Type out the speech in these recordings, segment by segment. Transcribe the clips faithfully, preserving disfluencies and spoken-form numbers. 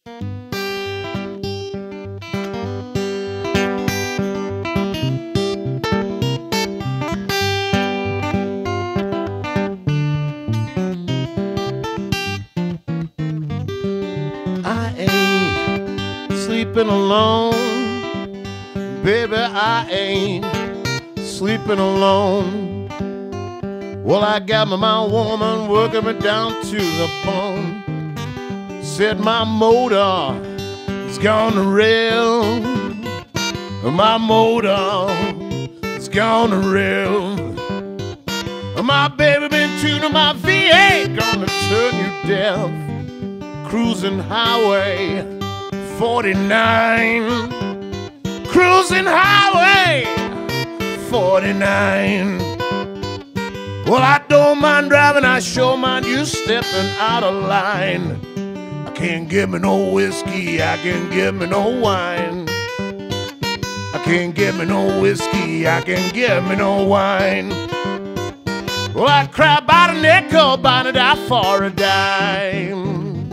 I ain't sleeping alone, baby, I ain't sleeping alone. Well, I got my, my woman working me down to the bone. Said my motor is gone to rail, my motor is gone to rail. My baby been tuning my V eight, gonna turn you deaf. Cruising highway forty-nine, cruising highway forty-nine. Well, I don't mind driving, I sure mind you stepping out of line. I can't get me no whiskey, I can't get me no wine. I can't get me no whiskey, I can't get me no wine. Well, I'd cry about a nickel, about to die for a dime.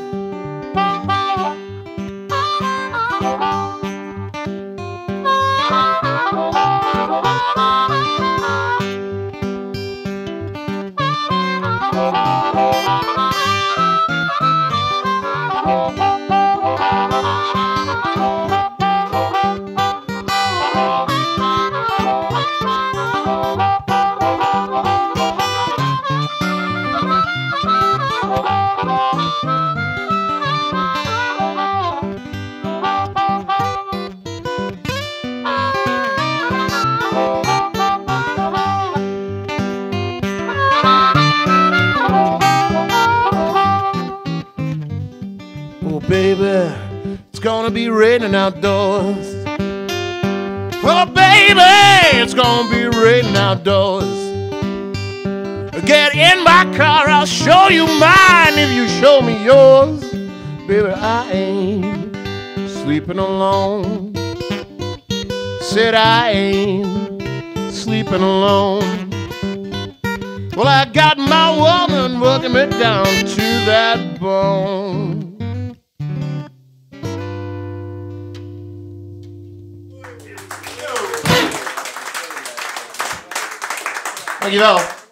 Oh, baby, it's gonna be raining outdoors. Oh, baby, it's gonna be raining outdoors. Get in my car, I'll show you mine if you show me yours. Baby, I ain't sleeping alone. Said I ain't sleeping alone. Well, I got my woman working me down to that bone. Dankjewel.